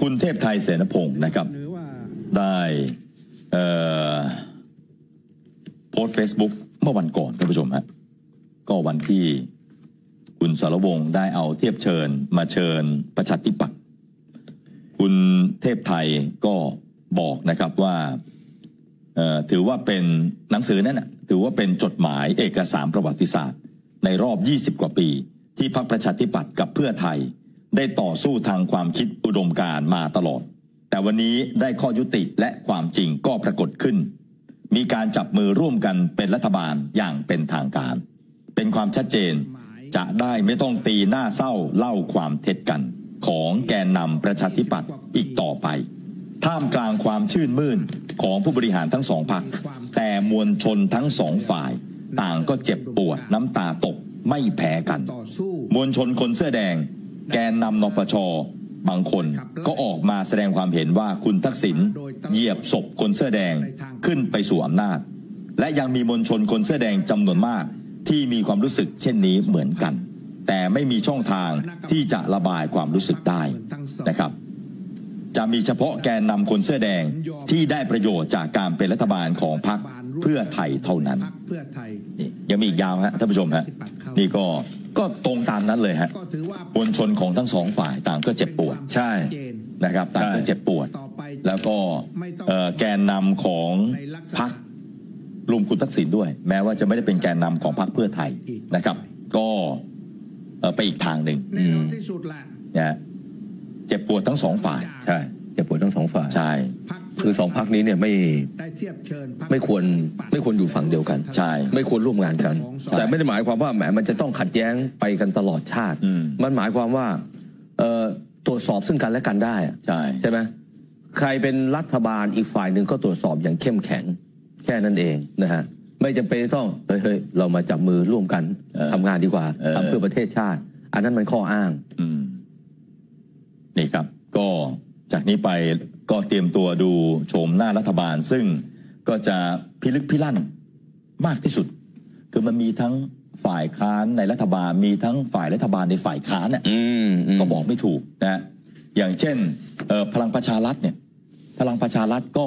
คุณเทพไทยเสนพงศ์นะครับได้โพสต์ Facebook เมื่อวันก่อนท่านผู้ชมฮะก็วันที่คุณสรวงศ์ได้เอาเทียบเชิญมาเชิญประชาธิปัตย์คุณเทพไทยก็บอกนะครับว่าถือว่าเป็นหนังสือนั้นนะถือว่าเป็นจดหมายเอกสารประวัติศาสตร์ในรอบ20 กว่าปีที่พรรคประชาธิปัตย์กับเพื่อไทยได้ต่อสู้ทางความคิดอุดมการณ์มาตลอดแต่วันนี้ได้ข้อยุติและความจริงก็ปรากฏขึ้นมีการจับมือร่วมกันเป็นรัฐบาลอย่างเป็นทางการเป็นความชัดเจนจะได้ไม่ต้องตีหน้าเศร้าเล่าความเท็จกันของแกนนำประชาธิปัตย์อีกต่อไปท่ามกลางความชื่นมื่นของผู้บริหารทั้งสองพรรคแต่มวลชนทั้งสองฝ่ายต่างก็เจ็บปวดน้ำตาตกไม่แพ้กันมวลชนคนเสื้อแดงแกนนำนปช.บางคนก็ออกมาแสดงความเห็นว่าคุณทักษิณเหยียบศพคนเสื้อแดงขึ้นไปสู่อำนาจและยังมีมวลชนคนเสื้อแดงจำนวนมากที่มีความรู้สึกเช่นนี้เหมือนกันแต่ไม่มีช่องทางที่จะระบายความรู้สึกได้นะครับจะมีเฉพาะแกนนำคนเสื้อแดงที่ได้ประโยชน์จากการเป็นรัฐบาลของพรรคเพื่อไทยเท่านั้นนี่ยังมีอีกยาวฮะท่านผู้ชมฮะนี่ก็ตรงตามนั้นเลยฮะมวลชนของทั้งสองฝ่ายต่างก็เจ็บปวดใช่นะครับต่างก็เจ็บปวดแล้วก็แกนนำของพรรครวมคุณทักษิณด้วยแม้ว่าจะไม่ได้เป็นแกนนำของพรรคเพื่อไทยนะครับก็ไปอีกทางหนึ่งนะเจ็บปวดทั้งสองฝ่ายใช่เจ็บปวดทั้งสองฝ่ายใช่คือสองพรรคนี้เนี่ยไม่ควรอยู่ฝั่งเดียวกันใช่ไม่ควรร่วมงานกันแต่ไม่ได้หมายความว่าแหมมันจะต้องขัดแย้งไปกันตลอดชาติมันหมายความว่าตรวจสอบซึ่งกันและกันได้ใช่ไหมใครเป็นรัฐบาลอีกฝ่ายหนึ่งก็ตรวจสอบอย่างเข้มแข็งแค่นั้นเองนะฮะไม่จำเป็นต้องเฮ้ยเรามาจับมือร่วมกันทำงานดีกว่าทำเพื่อประเทศชาติอันนั้นมันข้ออ้างนี่ครับก็จากนี้ไปก็เตรียมตัวดูโฉมหน้ารัฐบาลซึ่งก็จะพิลึกพิลั่นมากที่สุดคือมันมีทั้งฝ่ายค้านในรัฐบาลมีทั้งฝ่ายรัฐบาลในฝ่ายค้านเนี่ยก็บอกไม่ถูกนะอย่างเช่นพลังประชารัฐเนี่ยพลังประชารัฐก็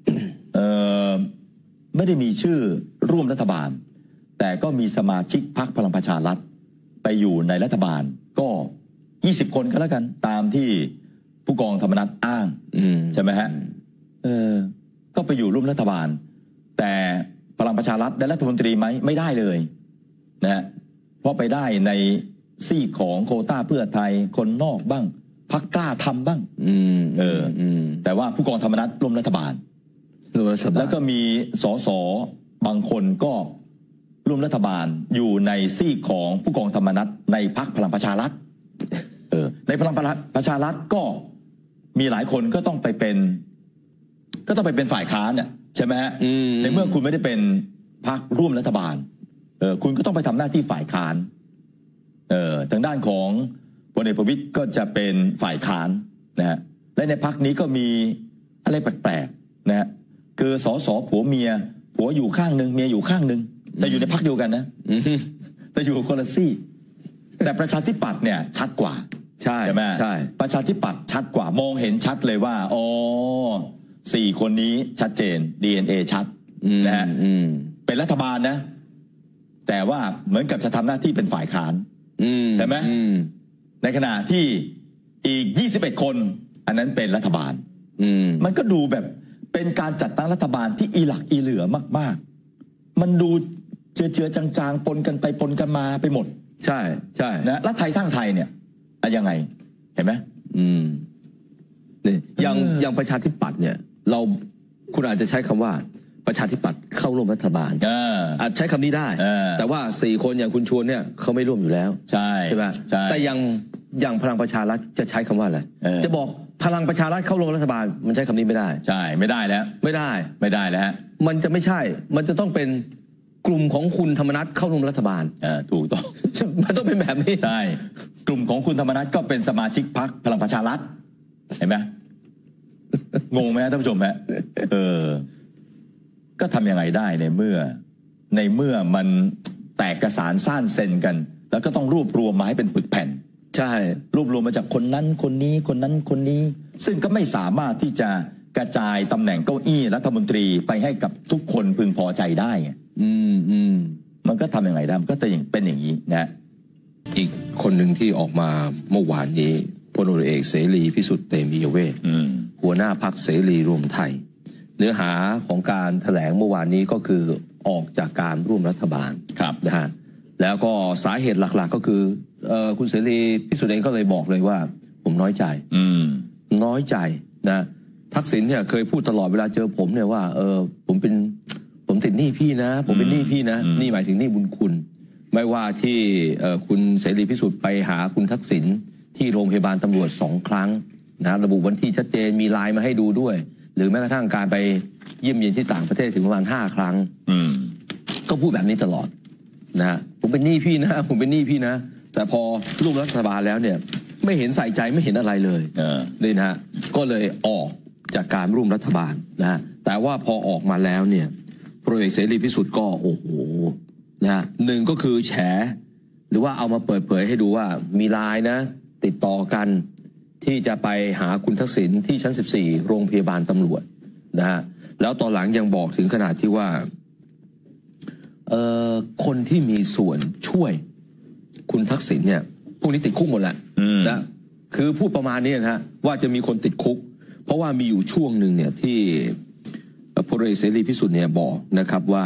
ไม่ได้มีชื่อร่วมรัฐบาลแต่ก็มีสมาชิกพรรคพลังประชารัฐไปอยู่ในรัฐบาลก็20 คนก็แล้วกันตามที่ผู้กองธรรมนัสอ้างใช่ไหมฮะก็ไปอยู่ร่วมรัฐบาลแต่พลังประชารัฐได้รัฐมนตรีไหมไม่ได้เลยนะฮะเพราะไปได้ในซี่ของโควต้าเพื่อไทยคนนอกบ้างพรรคกล้าทำบ้างแต่ว่าผู้กองธรรมนัสร่วมรัฐบาลแล้วก็มีสสบางคนก็ร่วมรัฐบาลอยู่ในซี่ของผู้กองธรรมนัสในพรรคพลังประชารัฐในพลังประชารัฐก็มีหลายคนก็ต้องไปเป็นฝ่ายค้านเนี่ยใช่ไหมฮะในเมื่อคุณไม่ได้เป็นพรรคร่วมรัฐบาลคุณก็ต้องไปทำหน้าที่ฝ่ายค้านทางด้านของพลเอกประวิตรก็จะเป็นฝ่ายค้านนะฮะและในพรรคนี้ก็มีอะไรแปลกๆนะฮะคือสสผัวเมียผัวอยู่ข้างหนึ่งเมียอยู่ข้างหนึ่งแต่อยู่ในพรรคเดียวกันนะแต่อยู่คนละซี่แต่ประชาธิปัตย์เนี่ยชัดกว่าใช่ไหมใช่ประชาธิปัตย์ชัดกว่ามองเห็นชัดเลยว่า4 คนนี้ชัดเจน DNA ชัดนะฮะเป็นรัฐบาลนะแต่ว่าเหมือนกับจะทำหน้าที่เป็นฝ่ายค้านใช่ไหมในขณะที่อีก21 คนอันนั้นเป็นรัฐบาลมันก็ดูแบบเป็นการจัดตั้งรัฐบาลที่อีหลักอีเหลือมากๆมันดูเจือจางๆปนกันไปปนกันมาไปหมดใช่นะแล้วไทยสร้างไทยเนี่ยยังไงเห็นไหมนี่อย่างประชาธิปัตย์เนี่ยคุณอาจจะใช้คำว่าประชาธิปัตย์เข้าร่วมรัฐบาลอาจใช้คำนี้ได้แต่ว่า4 คนอย่างคุณชวนเนี่ยเขาไม่ร่วมอยู่แล้วใช่ไหมแต่อย่างพลังประชารัฐจะใช้คำว่าอะไรจะบอกพลังประชารัฐเข้าร่วมรัฐบาลมันใช้คำนี้ไม่ได้ใช่ไม่ได้แล้วไม่ได้แล้วฮะมันจะไม่ใช่มันจะต้องเป็นกลุ่มของคุณธรรมนัสเข้าร่วมรัฐบาลถูกต้องมันต้องเป็นแบบนี้ใช่กลุ่มของคุณธรรมนัสก็เป็นสมาชิกพรรคพลังประชารัฐเห็นไหมงงไหมท่านผู้ชมฮะก็ทำยังไงได้ในเมื่อมันแตกกระสานซ่านเซนกันแล้วก็ต้องรวบรวมมาให้เป็นปึกแผ่นใช่รวบรวมมาจากคนนั้นคนนี้คนนั้นคนนี้ ซึ่งก็ไม่สามารถที่จะกระจายตำแหน่งเก้าอี้รัฐมนตรีไปให้กับทุกคนพึงพอใจได้มันก็ทำยังไงได้มันก็จะเป็นอย่างนี้นะอีกคนหนึ่งที่ออกมาเมื่อวานนี้พลเอกเสรีพิสุทธิ์เตมียเวทหัวหน้าพรรคเสรีรวมไทยเนื้อหาของการแถลงเมื่อวานนี้ก็คือออกจากการร่วมรัฐบาลนะฮะแล้วก็สาเหตุหลักๆก็คือคุณเสรีพิสุทธิ์เองก็เลยบอกเลยว่าผมน้อยใจน้อยใจนะทักษิณเนี่ยเคยพูดตลอดเวลาเจอผมเนี่ยว่าผมติดหนี้พี่นะผมเป็นหนี้พี่นะนี่หมายถึงหนี้บุญคุณไม่ว่าที่คุณเสรีพิสุทธิ์ไปหาคุณทักษิณที่โรงพยาบาลตำรวจ2 ครั้งนะระบุวันที่ชัดเจนมีไลน์มาให้ดูด้วยหรือแม้กระทั่งการไปเยี่ยมเยียนที่ต่างประเทศถึงประมาณ5 ครั้งก็พูดแบบนี้ตลอดนะผมเป็นหนี้พี่นะผมเป็นหนี้พี่นะแต่พอร่วมรัฐบาลแล้วเนี่ยไม่เห็นใส่ใจไม่เห็นอะไรเลยนี่นะก็เลยออกจากการร่วมรัฐบาลนะแต่ว่าพอออกมาแล้วเนี่ยพลเอกเสรีพิสุทธิ์ก็โอ้โหนะหนึ่งก็คือแฉหรือว่าเอามาเปิดเผยให้ดูว่ามีไลน์นะติดต่อกันที่จะไปหาคุณทักษิณที่ชั้น14โรงพยาบาลตำรวจนะฮะแล้วตอนหลังยังบอกถึงขนาดที่ว่าคนที่มีส่วนช่วยคุณทักษิณเนี่ยพวกนี้ติดคุกหมดแหละนะคือพูดประมาณนี้นะฮะว่าจะมีคนติดคุกเพราะว่ามีอยู่ช่วงหนึ่งเนี่ยที่พลเอกเสรีพิสุทธิ์เนี่ยบอกนะครับว่า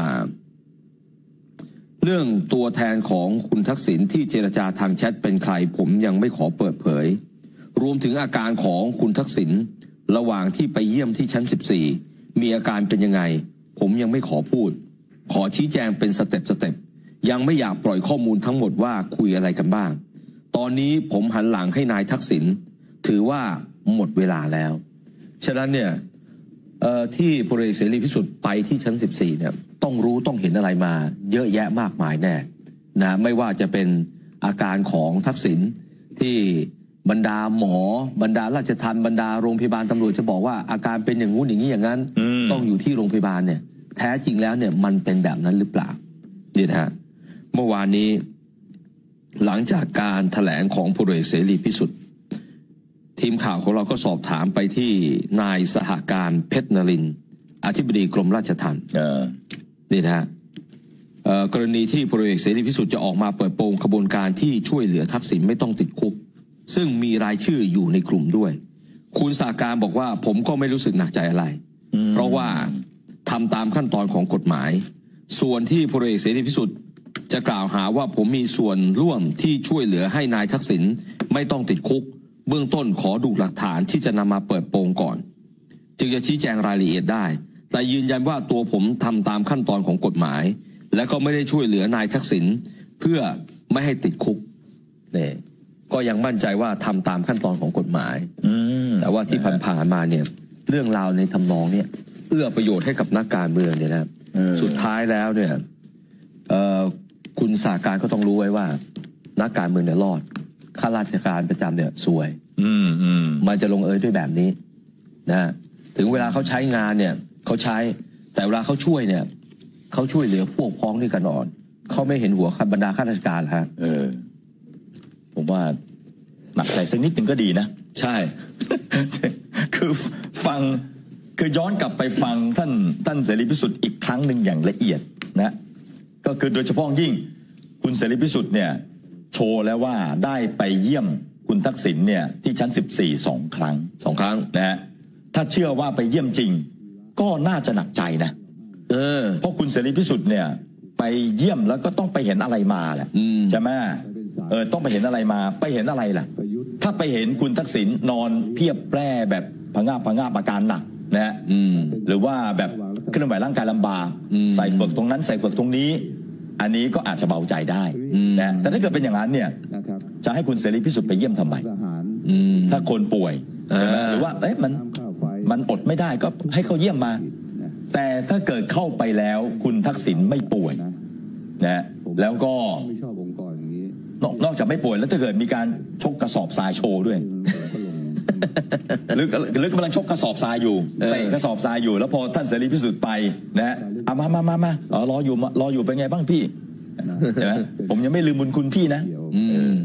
เรื่องตัวแทนของคุณทักษิณที่เจรจาทางแชทเป็นใครผมยังไม่ขอเปิดเผยรวมถึงอาการของคุณทักษิณระหว่างที่ไปเยี่ยมที่ชั้น14มีอาการเป็นยังไงผมยังไม่ขอพูดขอชี้แจงเป็นสเต็ปยังไม่อยากปล่อยข้อมูลทั้งหมดว่าคุยอะไรกันบ้างตอนนี้ผมหันหลังให้นายทักษิณถือว่าหมดเวลาแล้วฉะนั้นเนี่ยที่พลเอกเสรีพิสุทธิ์ไปที่ชั้น14เนี่ยต้องรู้ต้องเห็นอะไรมาเยอะแยะมากมายแน่นะไม่ว่าจะเป็นอาการของทักษิณที่บรรดาหมอบรรดาราชทัณฑ์บรรดาโรงพยาบาลตำรวจจะบอกว่าอาการเป็นอย่างงู้นอย่างนี้อย่างนั้นต้องอยู่ที่โรงพยาบาลเนี่ยแท้จริงแล้วเนี่ยมันเป็นแบบนั้นหรือเปล่านี่นะฮะเมื่อวานนี้หลังจากการแถลงของพลเอกเสรีพิสุทธิ์ทีมข่าวของเราก็สอบถามไปที่นายสหการเพชรนรินทร์อธิบดีกรมราชทัณฑ์นี่นะฮะกรณีที่พลเอกเสรีพิสุทธิ์จะออกมาเปิดโปงขบวนการที่ช่วยเหลือทักษิณไม่ต้องติดคุกซึ่งมีรายชื่ออยู่ในกลุ่มด้วยคุณสหการบอกว่าผมก็ไม่รู้สึกหนักใจอะไรเพราะว่าทำตามขั้นตอนของกฎหมายส่วนที่พลเอกเสรีพิสุทธิ์จะกล่าวหาว่าผมมีส่วนร่วมที่ช่วยเหลือให้นายทักษิณไม่ต้องติดคุกเบื้องต้นขอดูหลักฐานที่จะนำมาเปิดโปงก่อนจึงจะชี้แจงรายละเอียดได้แต่ยืนยันว่าตัวผมทำตามขั้นตอนของกฎหมายและก็ไม่ได้ช่วยเหลือนายทักษิณเพื่อไม่ให้ติดคุกเนี่ยก็ยังมั่นใจว่าทำตามขั้นตอนของกฎหมายแต่ว่าที่ผ่านมาเนี่ยเรื่องราวในทำนองเนี่ยเอื้อประโยชน์ให้กับนักการเมืองเนี่ยนะสุดท้ายแล้วเนี่ยคุณสหการก็ต้องรู้ไว้ว่านักการเมืองเนี่ยรอดข้าราชการประจำเนี่ยซวยมันจะลงเอยด้วยแบบนี้นะถึงเวลาเขาใช้งานเนี่ยเขาใช้แต่เวลาเขาช่วยเนี่ยเขาช่วยเหลือพวกพ้องด้วยกันอ่อนเขาไม่เห็นหัวบรรดาข้าราชการฮะผมว่าหนักใจสักนิดหนึ่งก็ดีนะใช่คือฟังคือย้อนกลับไปฟังท่านเสรีพิสุทธิ์อีกครั้งหนึ่งอย่างละเอียดนะก็คือโดยเฉพาะยิ่งคุณเสรีพิสุทธิ์เนี่ยโชว์แล้วว่าได้ไปเยี่ยมคุณทักษิณเนี่ยที่ชั้น14 2 ครั้งนะฮะถ้าเชื่อว่าไปเยี่ยมจริงก็น่าจะหนักใจนะเพราะคุณเสรีพิสุทธิ์เนี่ยไปเยี่ยมแล้วก็ต้องไปเห็นอะไรมาแหละใช่ไหมต้องไปเห็นอะไรมาไปเห็นอะไรล่ะถ้าไปเห็นคุณทักษิณนอนเพียบแปร่แบบผงาบอาการหนักนะฮะหรือว่าแบบเคลื่อนไหวร่างกายลำบากใส่เฝือกตรงนั้นใส่เฝือกตรงนี้อันนี้ก็อาจจะเบาใจได้นะแต่ถ้าเกิดเป็นอย่างนั้นเนี่ยจะให้คุณเสรีพิสุทธิ์ไปเยี่ยมทำไมถ้าคนป่วยหรือว่ามันอดไม่ได้ก็ให้เขาเยี่ยมมาแต่ถ้าเกิดเข้าไปแล้วคุณทักษิณไม่ป่วยนะแล้วก็นอกจากไม่ป่วยแล้วถ้าเกิดมีการชกกระสอบทรายโชว์ด้วยหรือกำลังชกกระสอบทรายอยู่เตะกระสอบทรายอยู่แล้วพอท่านเสรีพิสุทธิ์ไปนะมารออยู่เป็นไงบ้างพี่ใช่ไหมผมยังไม่ลืมบุญคุณพี่นะ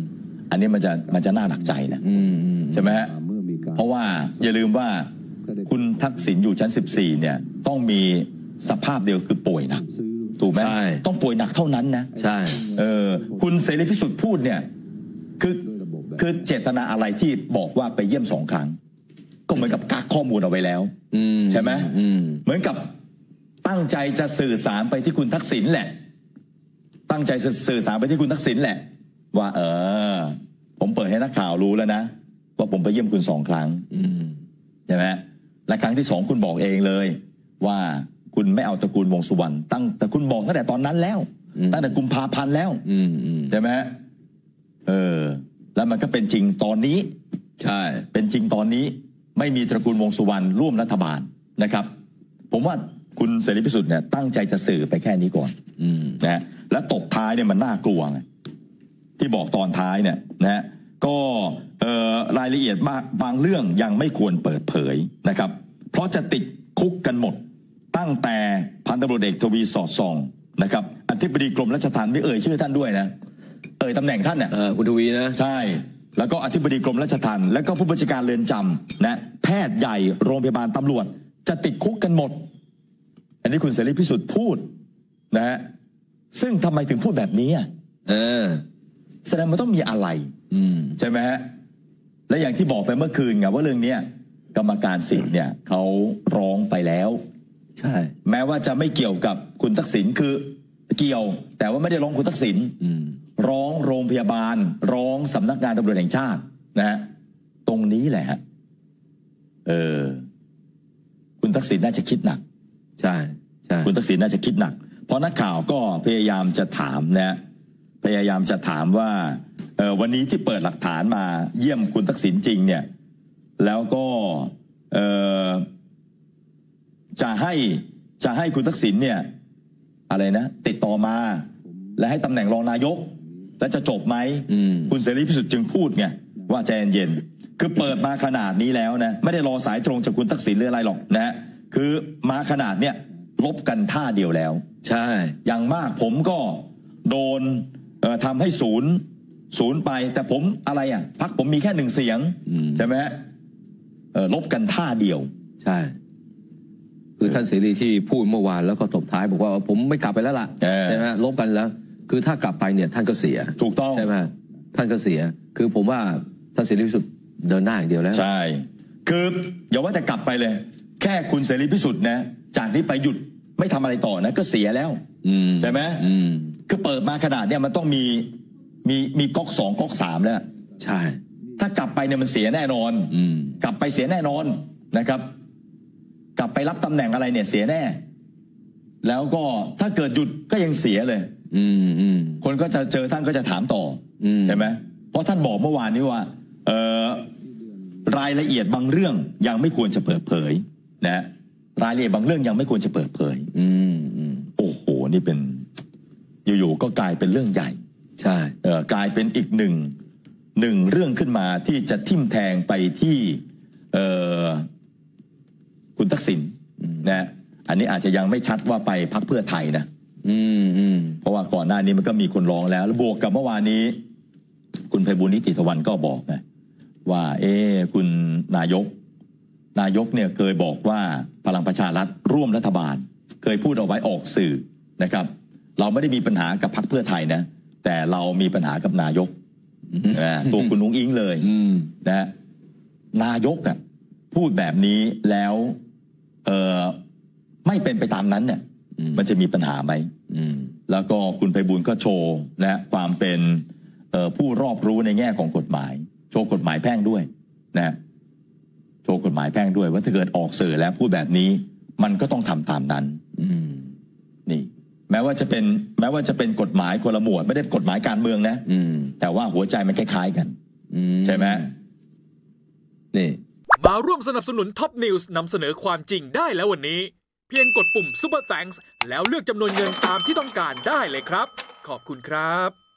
อันนี้มันจะน่าหนักใจนะใช่ไหมฮะเพราะว่าอย่าลืมว่าคุณทักษิณอยู่ชั้น14เนี่ยต้องมีสภาพเดียวคือป่วยหนักถูกไหมต้องป่วยหนักเท่านั้นนะใช่คุณเสรีพิสุทธิ์พูดเนี่ยคือเจตนาอะไรที่บอกว่าไปเยี่ยม2 ครั้งก็เหมือนกับกักข้อมูลเอาไว้แล้วใช่ไหมเหมือนกับตั้งใจจะสื่อสารไปที่คุณทักษิณแหละตั้งใจจะสื่อสารไปที่คุณทักษิณแหละว่าผมเปิดให้นักข่าวรู้แล้วนะว่าผมไปเยี่ยมคุณ2 ครั้งใช่ไหมและครั้งที่2คุณบอกเองเลยว่าคุณไม่เอาตระกูลวงสุวรรณแต่คุณบอกตั้งแต่ตอนนั้นแล้วตั้งแต่กุมภาพันธ์แล้วใช่ไหมแล้วมันก็เป็นจริงตอนนี้ใช่เป็นจริงตอนนี้ไม่มีตระกูลวงสุวรรณร่วมรัฐบาลนะครับผมว่าคุณเสรีพิสุทธิ์เนี่ยตั้งใจจะสื่อไปแค่นี้ก่อนนะและตบท้ายเนี่ยมันน่ากลัวไงที่บอกตอนท้ายเนี่ยนะก็รายละเอียดบางเรื่องยังไม่ควรเปิดเผยนะครับเพราะจะติดคุกกันหมดตั้งแต่พันตำรวจเอกทวีสอดส่องนะครับอธิบดีกรมราชทัณฑ์ไม่ชื่อท่านด้วยนะตำแหน่งท่านเนี่ยคุณทวีนะใช่แล้วก็อธิบดีกรมราชทัณฑ์แล้วก็ผู้บัญชาการเรือนจำนะแพทย์ใหญ่โรงพยาบาลตำรวจจะติดคุกกันหมดอันนี้คุณเสรีพิสุทธิ์พูดนะฮะซึ่งทำไมถึงพูดแบบนี้แสดงมันต้องมีอะไรใช่ไหมฮะและอย่างที่บอกไปเมื่อคืนไงว่าเรื่องนี้กรรมการสิทธิ์เนี่ยเขาร้องไปแล้วใช่แม้ว่าจะไม่เกี่ยวกับคุณทักษิณคือเกี่ยวแต่ว่าไม่ได้ร้องคุณทักษิณร้องโรงพยาบาลร้องสำนักงานตำรวจแห่งชาตินะฮะตรงนี้แหละฮะคุณทักษิณน่าจะคิดหนักใช่คุณทักษิณน่าจะคิดหนักเพราะนักข่าวก็พยายามจะถามนะพยายามจะถามว่าวันนี้ที่เปิดหลักฐานมาเยี่ยมคุณทักษิณจริงเนี่ยแล้วก็จะให้คุณทักษิณเนี่ยอะไรนะติดต่อมาและให้ตำแหน่งรองนายกและจะจบไหมคุณเสรีพิสุทธิ์จึงพูดไงว่าใจเย็นๆคือเปิดมาขนาดนี้แล้วนะไม่ได้รอสายตรงจากคุณทักษิณหรืออะไรหรอกนะคือมาขนาดเนี้ยลบกันท่าเดียวแล้วใช่อย่างมากผมก็โดนทำให้ศูนย์ไปแต่ผมอะไรพรรคผมมีแค่1 เสียงใช่ไหมลบกันท่าเดียวใช่คือท่านเสรีที่พูดเมื่อวานแล้วก็ตบท้ายบอกว่าผมไม่กลับไปแล้วล่ะใช่ไหมลบกันแล้วคือถ้ากลับไปเนี่ยท่านก็เสียถูกต้องใช่ไหมท่านก็เสียคือผมว่าท่านเสรีพิสุทธิ์เดินหน้าอย่างเดียวแล้วใช่คืออย่าว่าแต่กลับไปเลยแค่คุณเสรีพิสุทธิ์นะจากนี้ไปหยุดไม่ทำอะไรต่อนะก็เสียแล้วใช่ไหมคือเปิดมาขนาดเนี่ยมันต้องมีก๊อก2ก๊อก3แล้วใช่ถ้ากลับไปเนี่ยมันเสียแน่นอนกลับไปเสียแน่นอนนะครับกลับไปรับตำแหน่งอะไรเนี่ยเสียแน่แล้วก็ถ้าเกิดหยุดก็ยังเสียเลยคนก็จะเจอท่านก็จะถามต่อใช่ไหมเพราะท่านบอกเมื่อวานนี้ว่ารายละเอียดบางเรื่องยังไม่ควรจะเปิดเผยนะรายละเอียดบางเรื่องยังไม่ควรจะเปิดเผยโอ้โหนี่เป็นอยู่ๆก็กลายเป็นเรื่องใหญ่ใช่กลายเป็นอีกหนึ่งเรื่องขึ้นมาที่จะทิ่มแทงไปที่คุณทักษิณนะอันนี้อาจจะยังไม่ชัดว่าไปพรรคเพื่อไทยนะเพราะว่าก่อนหน้านี้มันก็มีคนร้องแล้วบวกกับเมื่อวานนี้คุณไพบูลย์นิติตะวันก็บอกนะว่าคุณนายกเนี่ยเคยบอกว่าพลังประชารัฐร่วมรัฐบาลเคยพูดเอาไว้ออกสื่อนะครับเราไม่ได้มีปัญหากับพรรคเพื่อไทยนะแต่เรามีปัญหากับนายกตัวคุณนุ้งอิงเลยนะนายกพูดแบบนี้แล้วไม่เป็นไปตามนั้นเนี่ยมันจะมีปัญหาไหมแล้วก็คุณไพบูลย์ก็โชว์นะความเป็นผู้รอบรู้ในแง่ของกฎหมายโชว์กฎหมายแพ่งด้วยนะโชว์กฎหมายแพ่งด้วยว่าถ้าเกิดออกสื่อแล้วพูดแบบนี้มันก็ต้องทำตามนั้นนี่แม้ว่าจะเป็นกฎหมายคนละหมวดไม่ได้กฎหมายการเมืองนะแต่ว่าหัวใจมันคล้ายๆกันใช่ไหมนี่มาร่วมสนับสนุนท็อปนิวส์นำเสนอความจริงได้แล้ววันนี้เพียงกดปุ่ม Super Thanks แล้วเลือกจำนวนเงินตามที่ต้องการได้เลยครับขอบคุณครับ